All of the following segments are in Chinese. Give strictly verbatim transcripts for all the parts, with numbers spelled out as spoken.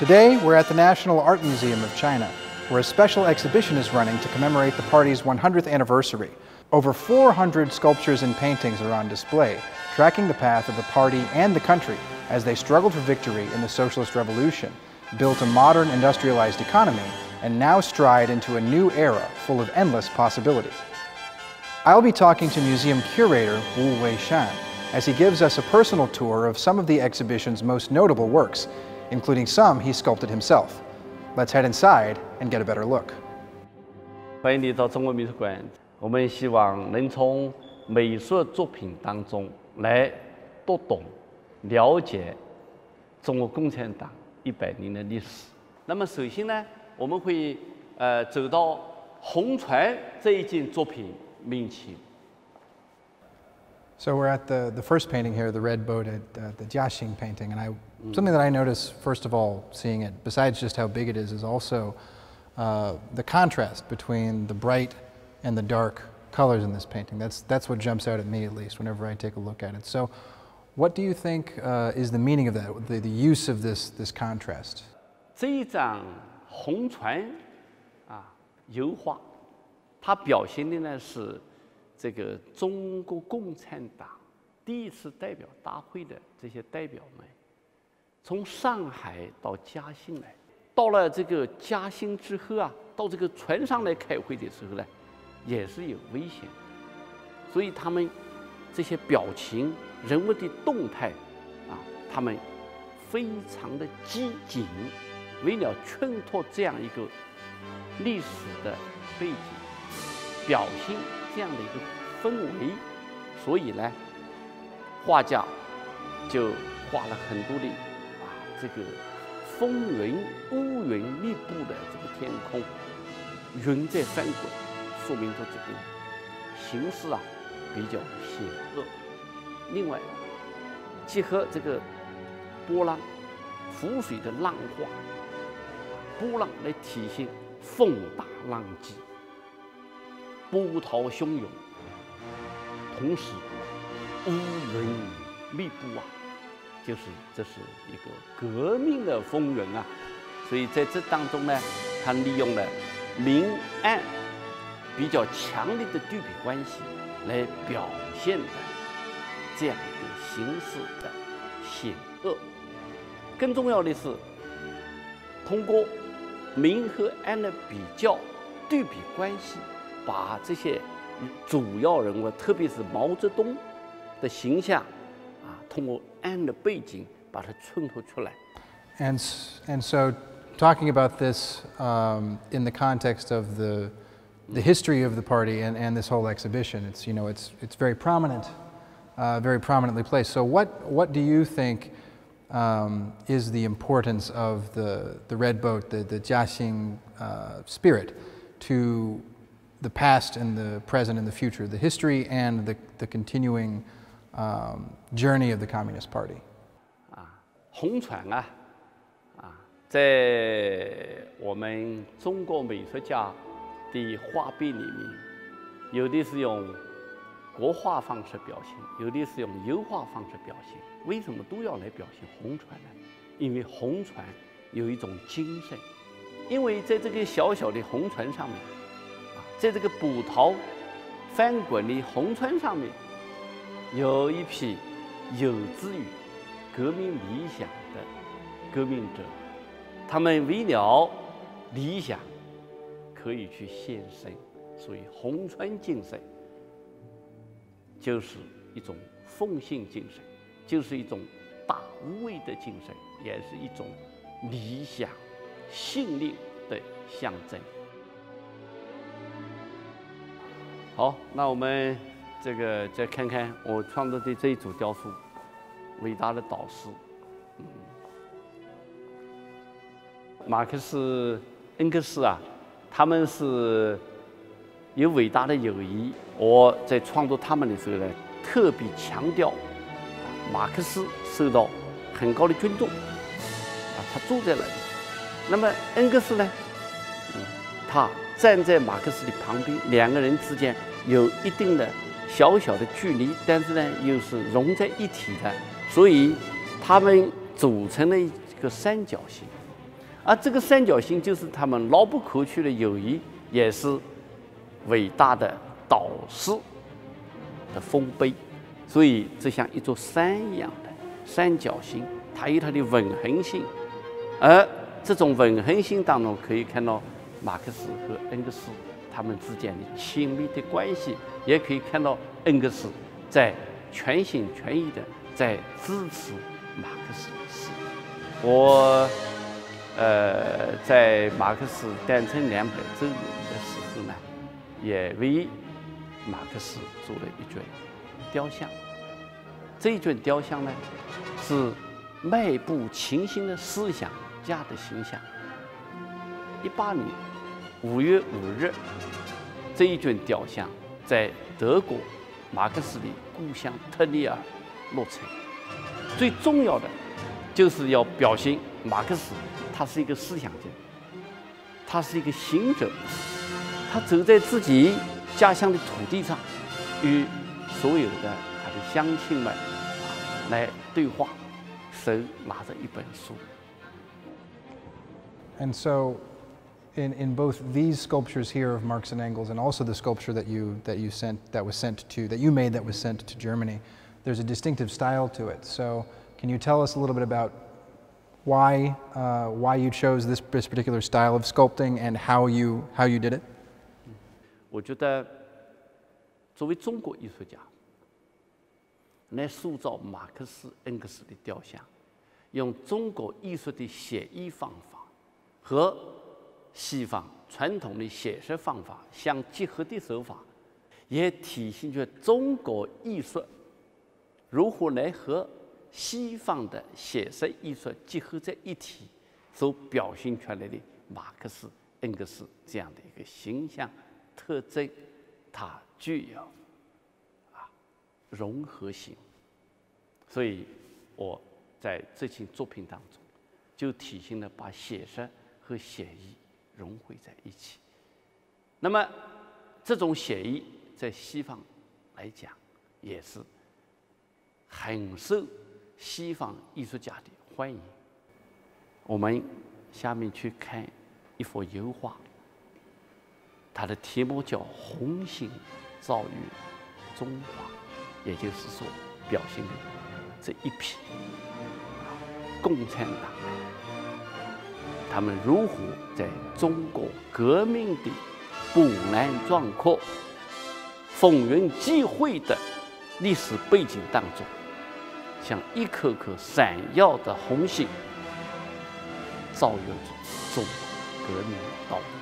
Today, we're at the National Art Museum of China, where a special exhibition is running to commemorate the party's one hundredth anniversary. Over four hundred sculptures and paintings are on display, tracking the path of the party and the country as they struggled for victory in the socialist revolution, built a modern industrialized economy, and now stride into a new era full of endless possibility. I'll be talking to museum curator Wu Weishan as he gives us a personal tour of some of the exhibition's most notable works, including some he sculpted himself. Let's head inside and get a better look. 欢迎来到中国美术馆。我们希望能从美术作品当中来读懂、了解中国共产党一百年的历史。那么，首先呢，我们会呃走到红船这一件作品面前。 So we're at the, the first painting here, the red boat at uh, the Jiaxing painting, and I, something that I notice, first of all, seeing it, besides just how big it is, is also uh, the contrast between the bright and the dark colors in this painting. That's, that's what jumps out at me, at least, whenever I take a look at it. So what do you think uh, is the meaning of that, the, the use of this, this contrast? 这一张红船啊油画，它表现的呢是 这个中国共产党第一次代表大会的这些代表们，从上海到嘉兴来，到了这个嘉兴之后啊，到这个船上来开会的时候呢，也是有危险的，所以他们这些表情、人物的动态啊，他们非常的机警，为了衬托这样一个历史的背景，表现 这样的一个氛围，所以呢，画家就画了很多的啊，这个风云乌云密布的这个天空，云在翻滚，说明着这个形势啊比较险恶。另外，结合这个波浪、浮水的浪花，波浪来体现风大浪急。 波涛汹涌，同时乌云密布啊，就是这是一个革命的风云啊，所以在这当中呢，他利用了明暗比较强烈的对比关系来表现的这样一个形势的险恶。更重要的是，通过明和暗的比较对比关系， 把这些主要人物，特别是毛泽东的形象，啊，通过暗的背景把它衬托出来。 And and so, talking about this um, in the context of the the history of the party and, and this whole exhibition, it's you know it's it's very prominent, uh, very prominently placed. So what what do you think um, is the importance of the the red boat, the the Jiaxing uh, spirit, to the past and the present and the future, the history and the, the continuing um, journey of the Communist Party? 啊，红船啊，啊，在我们中国美术家的画笔里面，有的是用国画方式表现，有的是用油画方式表现。为什么都要来表现红船呢？因为红船有一种精神，因为在这个小小的红船上面， 在这个波涛翻滚的红船上面，有一批有志于革命理想的革命者，他们为了理想可以去献身，所以红船精神就是一种奉献精神，就是一种大无畏的精神，也是一种理想信念的象征。 好，那我们这个再看看我创作的这一组雕塑，伟大的导师，嗯，马克思、恩格斯啊，他们是有伟大的友谊。我在创作他们的时候呢，特别强调，马克思受到很高的尊重，啊，他住在那里。那么恩格斯呢，嗯，他 站在马克思的旁边，两个人之间有一定的小小的距离，但是呢又是融在一体的，所以他们组成了一个三角形。 而这个三角形就是他们牢不可缺的友谊，也是伟大的导师的丰碑。所以这像一座山一样的三角形，它有它的吻合性，而这种吻合性当中可以看到马克思和恩格斯他们之间的亲密的关系，也可以看到恩格斯在全心全意的在支持马克思的事业。我呃在马克思诞辰两百周年的时候呢，也为马克思做了一尊雕像。这一尊雕像呢，是迈步前行的思想家的形象。一八年五月五日，这一尊雕像在德国马克思的故乡特里尔落成。最重要的就是要表现马克思，他是一个思想家，他是一个行者，他走在自己家乡的土地上，与所有的他的乡亲们啊来对话，手拿着一本书。 And so, in in both these sculptures here of Marx and Engels, and also the sculpture that you that you sent that was sent to that you made that was sent to Germany, there's a distinctive style to it. So, can you tell us a little bit about why uh, why you chose this this particular style of sculpting and how you how you did it? 我觉得，作为中国艺术家，来塑造马克思、恩格斯的雕像，用中国艺术的写意方法和西方传统的写实方法相结合的手法，也体现出中国艺术如何来和西方的写实艺术结合在一起，所表现出来的马克思、恩格斯这样的一个形象特征，它具有啊融合性。所以我在这些作品当中，就体现了把写实和写意融汇在一起。那么，这种写意在西方来讲，也是很受西方艺术家的欢迎。我们下面去看一幅油画，它的题目叫《红星照耀中华》，也就是说，表现的这一批共产党他们如何在中国革命的波澜壮阔、风云际会的历史背景当中，像一颗颗闪耀的红星，照耀着中国革命的道路。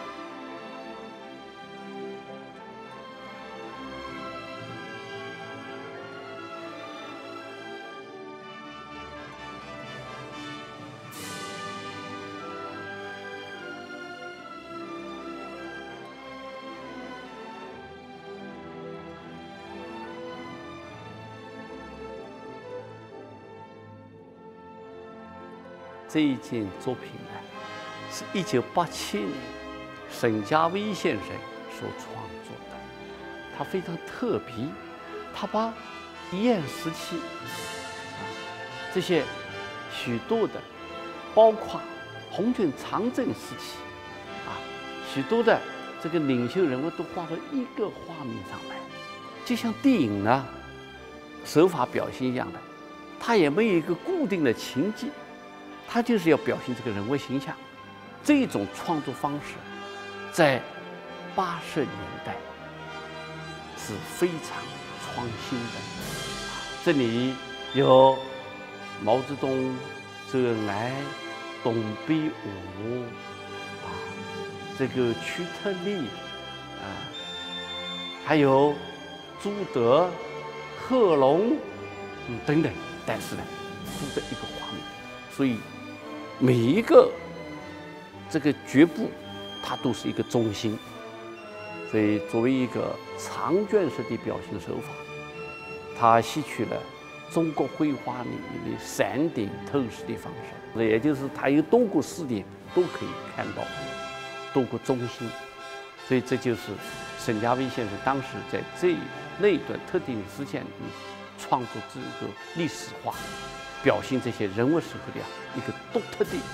这一件作品呢，是一九八七年沈家威先生所创作的。它非常特别，他把延安时期这些许多的，包括红军长征时期啊，许多的这个领袖人物都画到一个画面上来，就像电影呢手法表现一样的，它也没有一个固定的情节。他就是要表现这个人物形象，这种创作方式，在八十年代是非常创新的。这里有毛泽东、周恩来、董必武啊，这个屈特立啊，还有朱德、贺龙嗯等等，但是呢，都在一个画面，所以。每一个这个局部，它都是一个中心，所以作为一个长卷式的表现手法，它吸取了中国绘画里面的闪点透视的方式，也就是它有多个视点都可以看到多个中心，所以这就是沈家威先生当时在这那一段特定的时间里面创作这个历史画。表现这些人物时候的一个独特的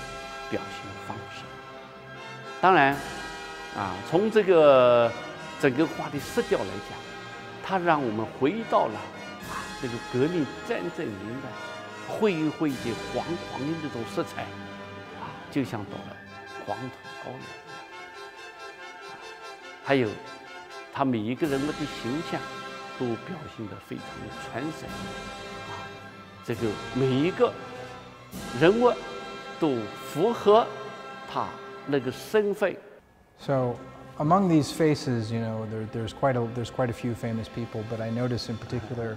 表现方式。当然，啊，从这个整个画的色调来讲，它让我们回到了啊这个革命战争年代恢恢的黄黄的这种色彩，啊，就像到了黄土高原一样。还有，他每一个人物的形象都表现得非常的传神，啊，这个每一个人物都符合他那个身份。 So, among these faces, you know, there, there's quite a there's quite a few famous people, but I notice in particular,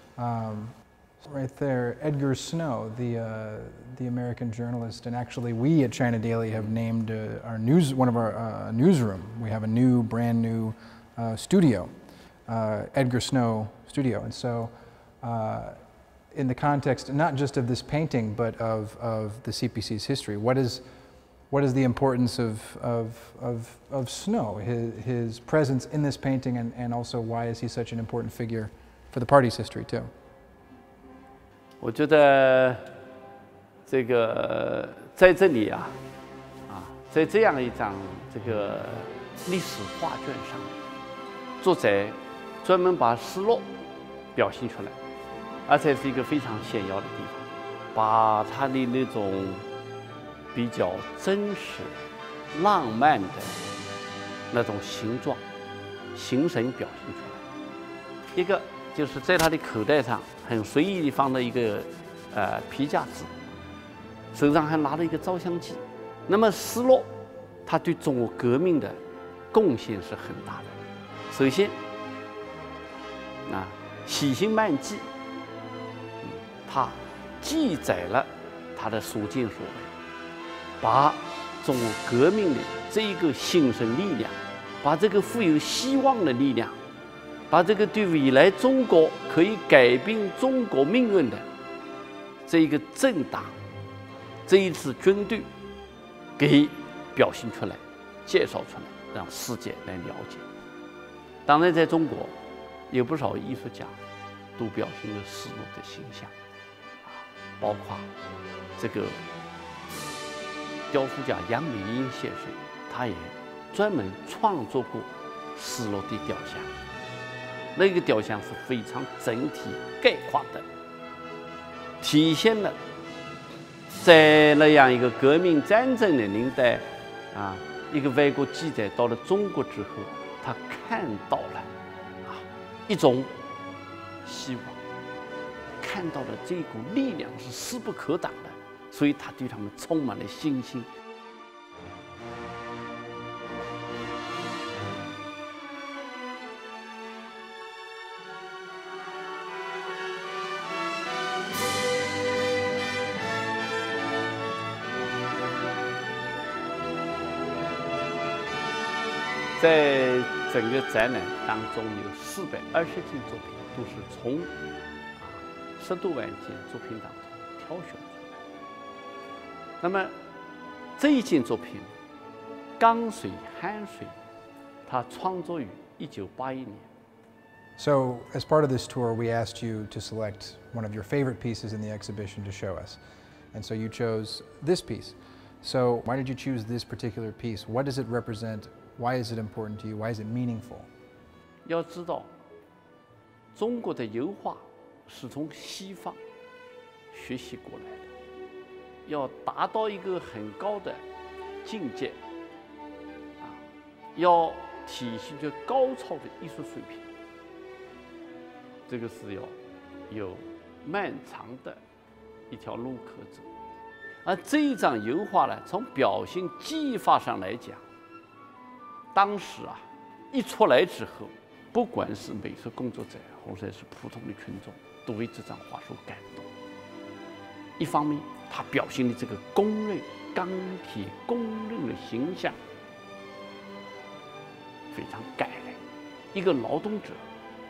um, right there, Edgar Snow, the uh, the American journalist, and actually we at China Daily have named uh, our news one of our uh, newsroom. We have a new, brand new uh, studio, uh, Edgar Snow Studio, and so. Uh, in the context not just of this painting, but of, of the C P C's history, what is What is the importance of, of, of, of Snow, his, his presence in this painting, and, and also why is he such an important figure for the party's history too? 我觉得这个在这里啊，啊，在这样一张这个历史画卷上，作者专门把失落表现出来，而且是一个非常显要的地方，把他的那种 比较真实、浪漫的那种形状、形神表现出来。一个就是在他的口袋上很随意地放了一个呃皮夹子，手上还拿了一个照相机。那么斯诺他对中国革命的贡献是很大的。首先，啊，喜新漫记，嗯，他记载了他的所见所闻。 把中国革命的这一个新生力量，把这个富有希望的力量，把这个对未来中国可以改变中国命运的这一个政党，这一支军队，给表现出来、介绍出来，让世界来了解。当然，在中国有不少艺术家都表现了斯诺的形象，啊，包括这个 雕塑家杨美英先生，他也专门创作过斯诺的雕像。那个雕像是非常整体概括的，体现了在那样一个革命战争的年代，啊，一个外国记者到了中国之后，他看到了啊一种希望，看到了这股力量是势不可挡的。 所以他对他们充满了信心。在整个展览当中，有四百二十件作品，都是从啊十多万件作品当中挑选出来。 那么这一件作品《江水汉水》，它创作于一九八一年。 So, as part of this tour, we asked you to select one of your favorite pieces in the exhibition to show us, and so you chose this piece. So, why did you choose this particular piece? What does it represent? Why is it important to you? Why is it meaningful? 要知道，中国的油画是从西方学习过来的。 要达到一个很高的境界，啊，要体现出高超的艺术水平，这个是要有漫长的一条路可走。而这一张油画呢，从表现技法上来讲，当时啊一出来之后，不管是美术工作者或者是普通的群众，都为这张画所感动。一方面， 他表现的这个工人、钢铁工人的形象非常感人。一个劳动者，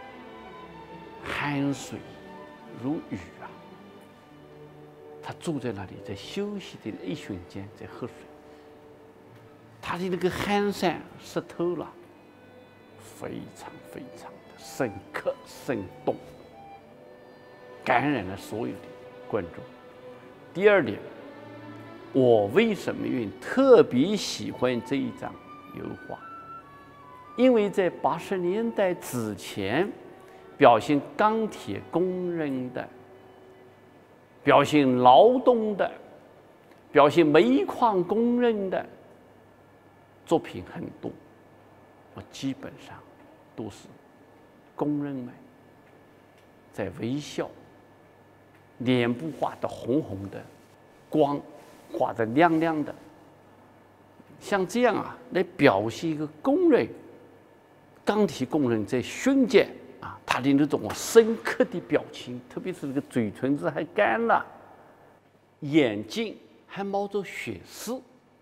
汗水如雨啊，他坐在那里，在休息的一瞬间在喝水，他的那个汗衫湿透了，非常非常的深刻生动，感染了所有的观众。第二点， 我为什么愿特别喜欢这一张油画？因为在八十年代之前，表现钢铁工人的、表现劳动的、表现煤矿工人的作品很多，我基本上都是工人们在微笑，脸部画的红红的，光画的亮亮的，像这样啊，来表现一个工人、钢铁工人在瞬间啊，他的那种深刻的表情，特别是这个嘴唇子还干了，眼睛还冒着血丝，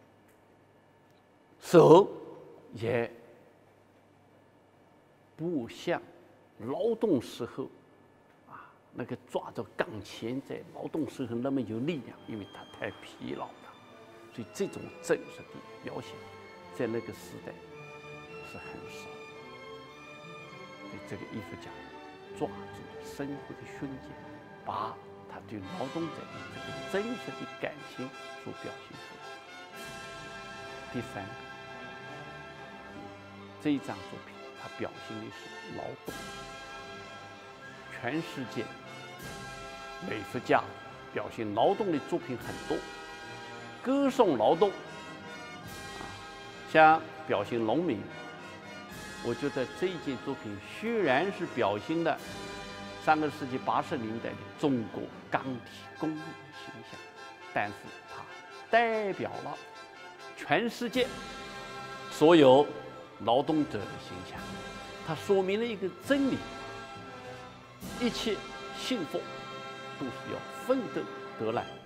手也不像劳动时候啊那个抓着钢钳在劳动时候那么有力量，因为他太疲劳了。所以这种真实的表现，在那个时代是很少。所以这个艺术家抓住了生活的瞬间，把他对劳动者的这个真实的感情所表现出来。第三个，这一张作品，它表现的是劳动。全世界美术家表现劳动的作品很多，歌颂劳动，啊，像表现农民。我觉得这一件作品虽然是表现的上个世纪八十年代的中国钢铁工人的形象，但是它代表了全世界所有劳动者的形象，它说明了一个真理：一切幸福都是要奋斗得来。